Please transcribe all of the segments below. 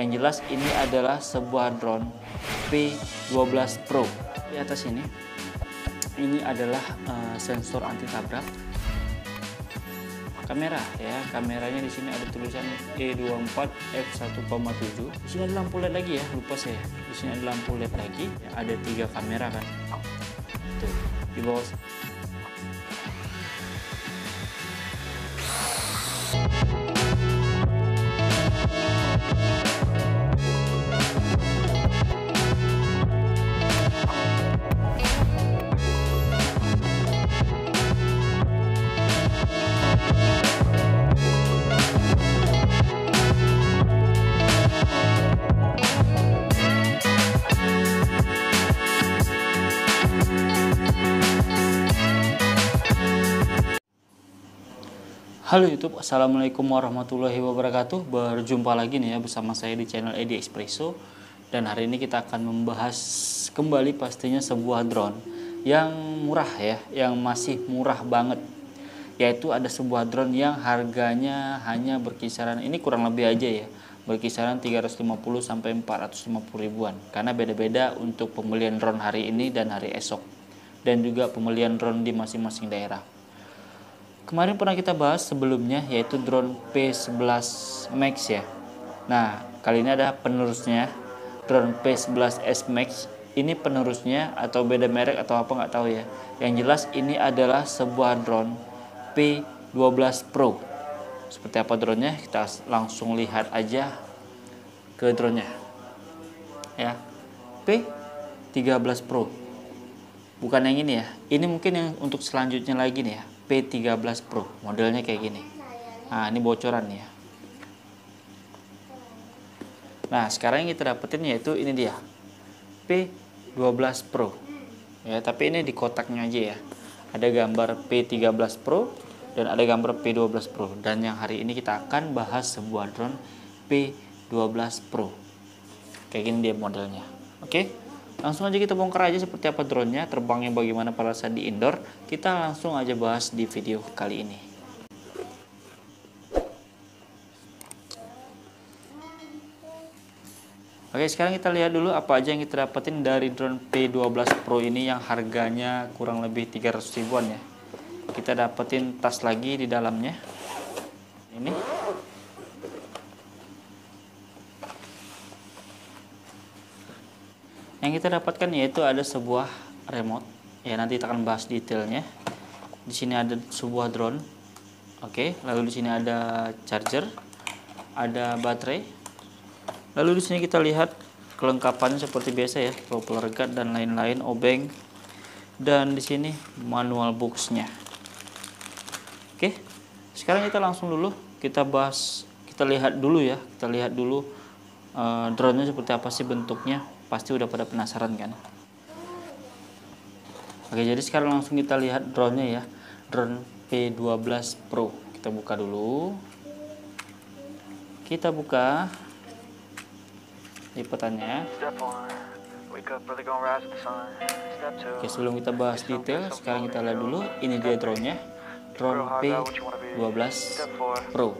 Yang jelas ini adalah sebuah drone P12 Pro. Di atas ini adalah sensor anti tabrak. Kamera ya, kameranya di sini ada tulisan E24 f1.7. Di sini ada lampu LED lagi ya, lupa saya. Di sini ada lampu LED lagi, ya, ada 3 kamera kan. Tuh, di bawah. Halo YouTube, Assalamualaikum warahmatullahi wabarakatuh. Berjumpa lagi nih ya bersama saya di channel Edi Espresso. Dan hari ini kita akan membahas kembali pastinya sebuah drone yang murah ya, yang masih murah banget. Yaitu ada sebuah drone yang harganya hanya berkisaran, ini kurang lebih aja ya, berkisaran 350 sampai 450 ribuan. Karena beda-beda untuk pembelian drone hari ini dan hari esok. Dan juga pembelian drone di masing-masing daerah. Kemarin pernah kita bahas sebelumnya yaitu drone P11 Max ya. Nah, kali ini ada penerusnya, drone P11S Max. Ini penerusnya atau beda merek atau apa nggak tahu ya. Yang jelas ini adalah sebuah drone P12 Pro. Seperti apa dronenya? Kita langsung lihat aja ke dronenya. Ya. P13 Pro. Bukan yang ini ya. Ini mungkin yang untuk selanjutnya lagi nih ya. P13 Pro modelnya kayak gini. Nah, ini bocoran ya. Nah, sekarang yang kita dapetin yaitu ini dia, P12 Pro ya, tapi ini di kotaknya aja ya. Ada gambar P13 Pro dan ada gambar P12 Pro. Dan yang hari ini kita akan bahas sebuah drone P12 Pro. Kayak gini dia modelnya. Oke. Langsung aja kita bongkar aja seperti apa drone-nya, terbangnya bagaimana pada saat di indoor. Kita langsung aja bahas di video kali ini. Oke, sekarang kita lihat dulu apa aja yang kita dapetin dari drone P12 Pro ini yang harganya kurang lebih 300 ribuan ya. Kita dapetin tas lagi di dalamnya. Ini. Yang kita dapatkan yaitu ada sebuah remote. Ya, nanti kita akan bahas detailnya. Di sini ada sebuah drone. Oke, lalu di sini ada charger, ada baterai. Lalu di sini kita lihat kelengkapannya seperti biasa ya, propeller guard dan lain-lain, obeng. Dan di sini manual box-nya. Oke. Sekarang kita langsung dulu kita bahas, kita lihat dulu ya. Kita lihat dulu drone-nya seperti apa sih bentuknya. Pasti udah pada penasaran kan. Oke, jadi sekarang langsung kita lihat drone-nya ya. Drone P12 Pro. Kita buka dulu. Kita buka lipatannya. Oke, sebelum kita bahas detail, sekarang kita lihat dulu. Ini dia drone-nya. Drone P12 Pro.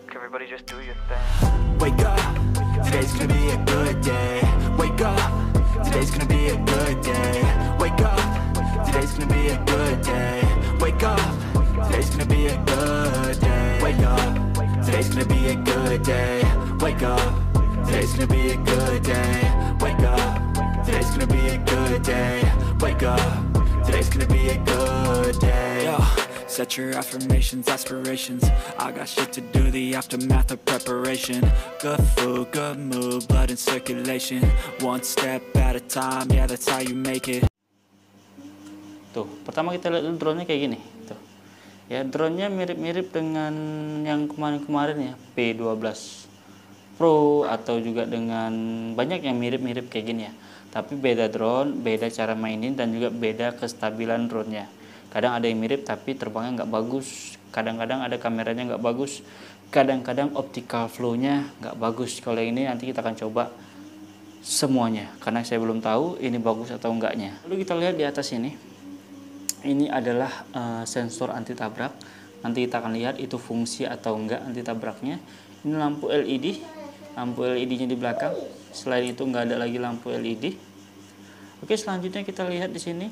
Wake up, today's gonna be a good day. Wake up, today's gonna be a good day. Wake up, today's gonna be a good day. Wake up, today's gonna be a good day. Wake up, today's gonna be a good day. Wake up, today's gonna be a good day. Wake up, today's gonna be a good day. Wake up, today's gonna be a good day. Set your affirmations, aspirations. I got shit to do, the aftermath of preparation. Good food, good mood, blood in circulation. One step at a time, yeah, that's how you make it. Tuh, pertama kita lihat dulu drone-nya kayak gini. Tuh. Ya, drone-nya mirip-mirip dengan yang kemarin-kemarin ya, P12 Pro, atau juga dengan banyak yang mirip-mirip kayak gini ya. Tapi beda drone, beda cara mainin, dan juga beda kestabilan drone-nya. Kadang ada yang mirip tapi terbangnya nggak bagus. Kadang-kadang ada kameranya nggak bagus. Kadang-kadang optical flow-nya nggak bagus. Kalau yang ini nanti kita akan coba semuanya. Karena saya belum tahu ini bagus atau enggaknya. Lalu kita lihat di atas ini. Ini adalah sensor anti tabrak. Nanti kita akan lihat itu fungsi atau enggak anti tabraknya. Ini lampu LED. lampu LED-nya di belakang. Selain itu nggak ada lagi lampu LED. Oke, selanjutnya kita lihat di sini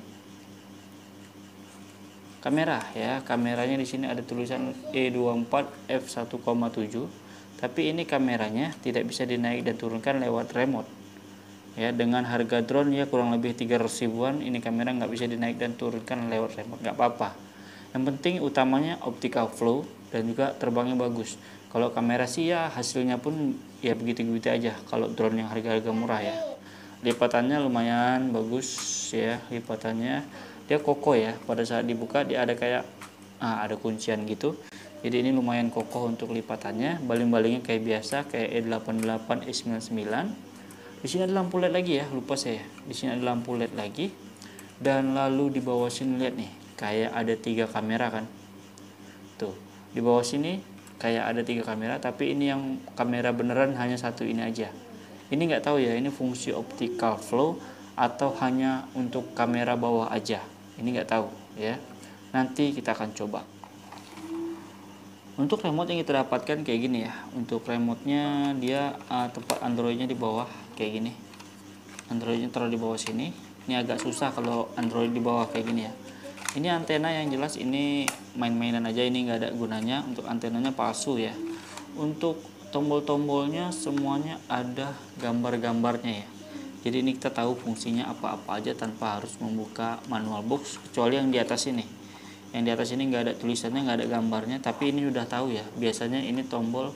kamera ya. Kameranya di sini ada tulisan E24 f1,7. Tapi ini kameranya tidak bisa dinaik dan turunkan lewat remote. Ya, dengan harga drone ya kurang lebih 300 ribuan, ini kamera nggak bisa dinaik dan turunkan lewat remote, nggak apa-apa. Yang penting utamanya optical flow dan juga terbangnya bagus. Kalau kamera sih ya hasilnya pun ya begitu-begitu aja kalau drone yang harga-harga murah ya. Lipatannya lumayan bagus ya, lipatannya dia kokoh ya, pada saat dibuka dia ada kayak ada kuncian gitu. Jadi ini lumayan kokoh untuk lipatannya. Baling-balingnya kayak biasa, kayak E88, E99. Di sini ada lampu LED lagi ya, lupa saya. Di sini ada lampu LED lagi. Dan lalu di bawah sini lihat nih, kayak ada 3 kamera kan. Tuh, di bawah sini kayak ada 3 kamera, tapi ini yang kamera beneran hanya satu ini aja. Ini nggak tahu ya, ini fungsi optical flow atau hanya untuk kamera bawah aja. Ini nggak tahu ya. Nanti kita akan coba. Untuk remote yang kita dapatkan kayak gini ya. Untuk remote-nya dia tempat Android-nya di bawah kayak gini. Android-nya taruh di bawah sini. Ini agak susah kalau Android di bawah kayak gini ya. Ini antena yang jelas ini main-mainan aja, ini nggak ada gunanya. Untuk antenanya palsu ya. Untuk tombol-tombolnya semuanya ada gambar-gambarnya ya. Jadi ini kita tahu fungsinya apa-apa aja tanpa harus membuka manual box, kecuali yang di atas ini. Yang di atas ini nggak ada tulisannya, nggak ada gambarnya, tapi ini udah tahu ya. Biasanya ini tombol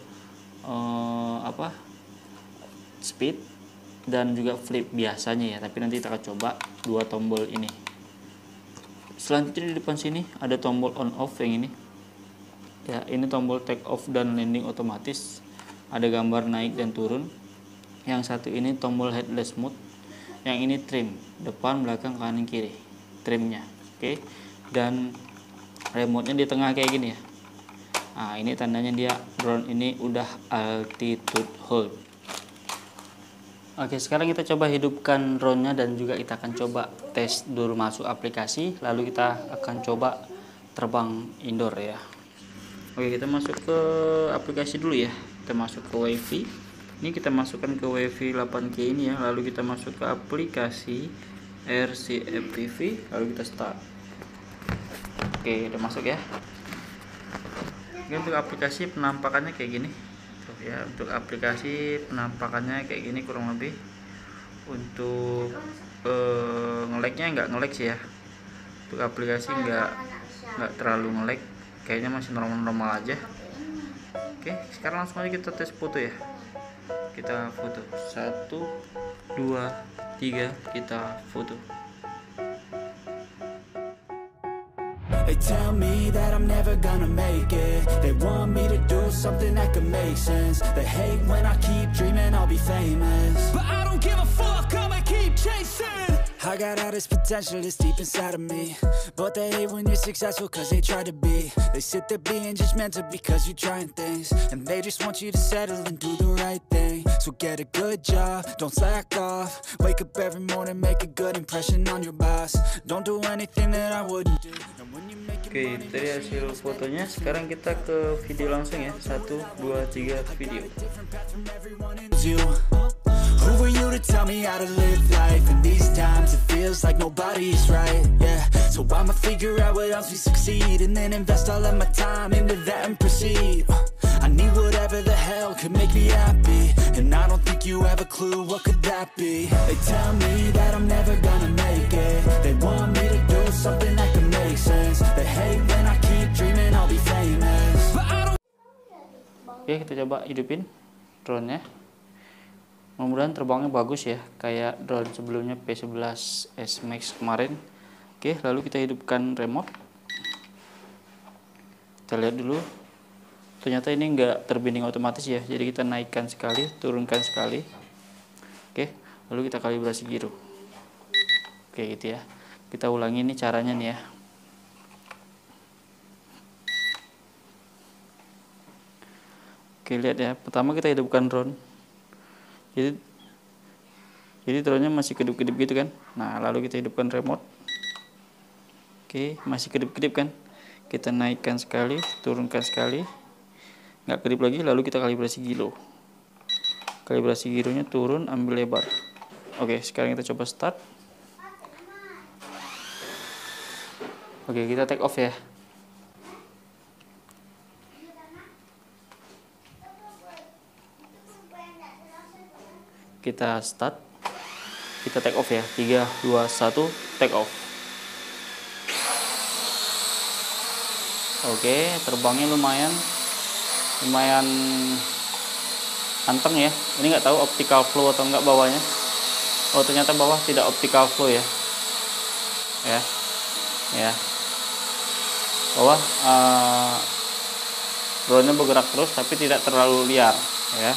speed dan juga flip biasanya ya. Tapi nanti kita akan coba 2 tombol ini. Selanjutnya di depan sini ada tombol on off yang ini. Ya, ini tombol take off dan landing otomatis. Ada gambar naik dan turun. Yang satu ini tombol headless mode. Yang ini trim, depan, belakang, kanan, kiri. Trimnya. Oke. Dan remote-nya di tengah kayak gini ya. Nah, ini tandanya dia drone ini udah altitude hold. Oke, sekarang kita coba hidupkan drone-nya dan juga kita akan coba tes dulu masuk aplikasi, lalu kita akan coba terbang indoor ya. Oke, kita masuk ke aplikasi dulu ya. Kita masuk ke WiFi. Ini kita masukkan ke WiFi 8K ini ya, lalu kita masuk ke aplikasi RCFTV, lalu kita start. Oke, udah masuk ya. Ini untuk aplikasi penampakannya kayak gini. Tuh ya, untuk aplikasi penampakannya kayak gini kurang lebih. Untuk nge-lag-nya nggak nge-lag sih ya. Untuk aplikasi nggak terlalu nge-lag, kayaknya masih normal-normal aja. Oke, sekarang langsung aja kita tes foto ya. Kita foto 1, 2, 3, kita foto. They tell me that I'm never gonna make it. They want me to do something that could make sense. They hate when I keep dreaming I'll be famous, but I don't give a fuck, I'ma keep chasing. I got all this potential that's deep inside of me, but they hate when you're successful cause they try to be. They sit there being judgmental because you're trying things, and they just want you to settle and do the right thing. So get a good job, don't slack off. Wake up every morning, make a good impression on your boss. Don't do anything that I wouldn't do. Oke, itu tadi hasil fotonya. Sekarang kita ke video langsung ya. 1, 2, 3, video. Who are you to tell me how to live life? In these times it feels like nobody's right, yeah. So I'ma figure out what else we succeed, and then invest all of my time into that and proceed. I need whatever the hell could make me happy, and I don't think you have a clue what could that be. They tell me that I'm never gonna make it. They want me to do something that could make sense. They hate when I keep dreaming I'll be famous, but I don't. Oke, kita coba hidupin drone-nya. Mudah-mudahan terbangnya bagus ya, kayak drone sebelumnya P11S Max kemarin. Oke, lalu kita hidupkan remote. Kita lihat dulu. Ternyata ini nggak terbinding otomatis ya, jadi kita naikkan sekali, turunkan sekali. Oke, lalu kita kalibrasi giro. Oke, gitu ya. Kita ulangi ini caranya nih ya. Oke, lihat ya. Pertama kita hidupkan drone. Jadi drone-nya masih kedip-kedip gitu kan. Nah, lalu kita hidupkan remote. Oke, masih kedip-kedip kan. Kita naikkan sekali, turunkan sekali. Nggak kedip lagi, lalu kita kalibrasi giro. Kalibrasi gironya turun, ambil lebar. Oke, sekarang kita coba start. Oke, kita take off ya. Kita start. Kita take off ya. 3, 2, 1, take off. Oke, terbangnya lumayan anteng ya. Ini nggak tahu optical flow atau enggak bawahnya. Oh, ternyata bawah tidak optical flow ya. Ya. Bawah drone-nya bergerak terus tapi tidak terlalu liar ya.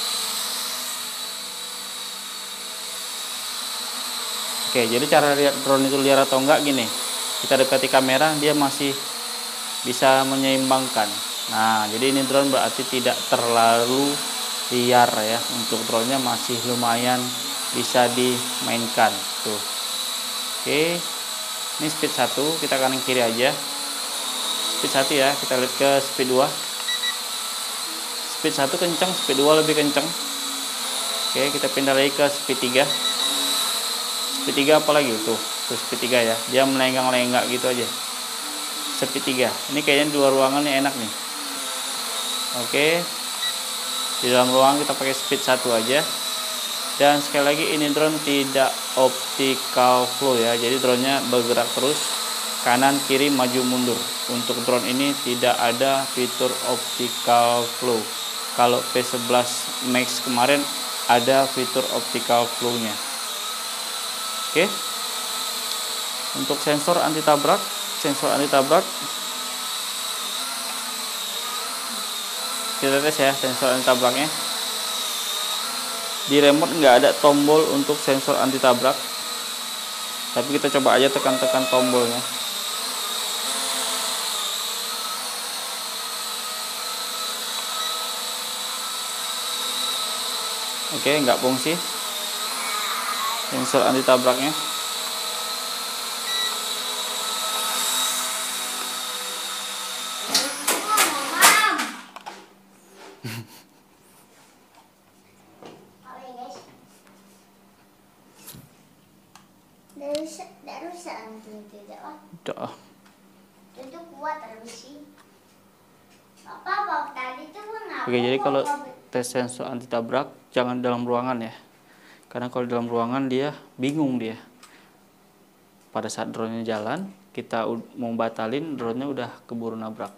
Oke, jadi cara lihat drone itu liar atau enggak gini. Kita dekati kamera, dia masih bisa menyeimbangkan. Nah, jadi ini drone berarti tidak terlalu liar ya. Untuk drone-nya masih lumayan bisa dimainkan tuh. Oke. Ini speed 1, kita kanan kiri aja. Speed 1 ya, kita lihat ke speed 2. Speed 1 kencang, speed 2 lebih kencang. Oke, kita pindah lagi ke speed 3. Speed 3 apalagi tuh speed 3 ya, dia melenggang-lenggak gitu aja. Speed 3 ini kayaknya di luar ruangan nih enak nih. Oke, di dalam ruangan kita pakai speed 1 aja. Dan sekali lagi ini drone tidak optical flow ya, jadi drone-nya bergerak terus kanan kiri maju mundur. Untuk drone ini tidak ada fitur optical flow. Kalau P11 Max kemarin ada fitur optical flow-nya. Oke. Untuk sensor anti tabrak, kita tes ya sensor anti tabraknya. Di remote nggak ada tombol untuk sensor anti tabrak, tapi kita coba aja tekan-tekan tombolnya. Oke, nggak fungsi sensor anti tabraknya. Udah. Itu kuat terus sih. Oke, jadi kalau tes sensor anti tabrak jangan dalam ruangan ya. Karena kalau dalam ruangan dia bingung dia. Pada saat drone-nya jalan, kita mau batalin, drone-nya udah keburu nabrak.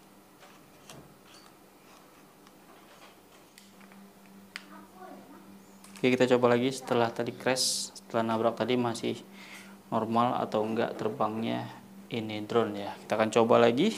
Oke, kita coba lagi setelah tadi crash, setelah nabrak tadi masih normal atau enggak terbangnya ini drone ya. Kita akan coba lagi.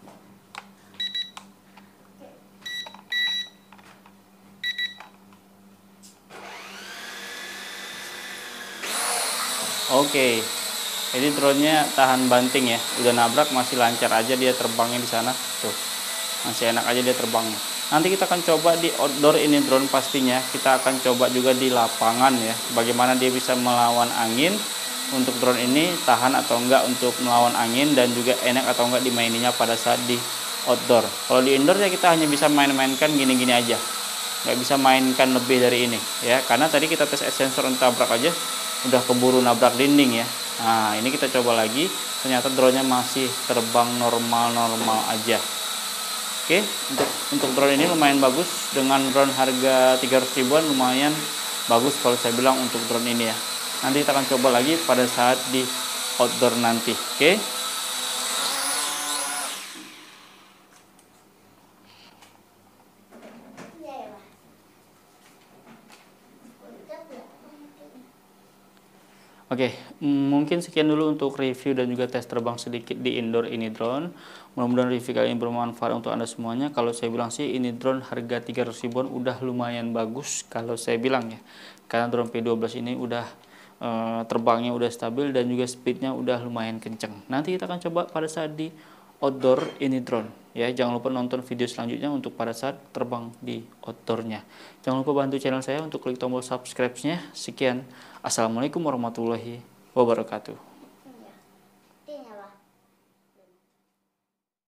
Oke, ini drone-nya tahan banting ya. Udah nabrak masih lancar aja dia terbangnya di sana. Tuh, masih enak aja dia terbangnya. Nanti kita akan coba di outdoor ini drone pastinya. Kita akan coba juga di lapangan ya. Bagaimana dia bisa melawan angin. Untuk drone ini tahan atau enggak untuk melawan angin dan juga enak atau enggak dimaininya pada saat di outdoor. Kalau di indoor ya kita hanya bisa main-mainkan gini-gini aja. Nggak bisa mainkan lebih dari ini ya. Karena tadi kita tes sensor tabrak aja udah keburu nabrak dinding ya. Nah, ini kita coba lagi. Ternyata drone-nya masih terbang normal-normal aja. Oke, untuk drone ini lumayan bagus. Dengan drone harga 300 ribuan lumayan bagus kalau saya bilang untuk drone ini ya. Nanti kita akan coba lagi pada saat di outdoor nanti. Oke. Oke, mungkin sekian dulu untuk review dan juga tes terbang sedikit di indoor ini drone. Mudah-mudahan review kali ini bermanfaat untuk Anda semuanya. Kalau saya bilang sih ini drone harga 300 ribuan udah lumayan bagus kalau saya bilang ya. Karena drone P12 ini udah terbangnya udah stabil dan juga speednya udah lumayan kenceng. Nanti kita akan coba pada saat di outdoor ini drone ya. Jangan lupa nonton video selanjutnya untuk pada saat terbang di outdoornya. Jangan lupa bantu channel saya untuk klik tombol subscribe-nya. Sekian, assalamualaikum warahmatullahi wabarakatuh.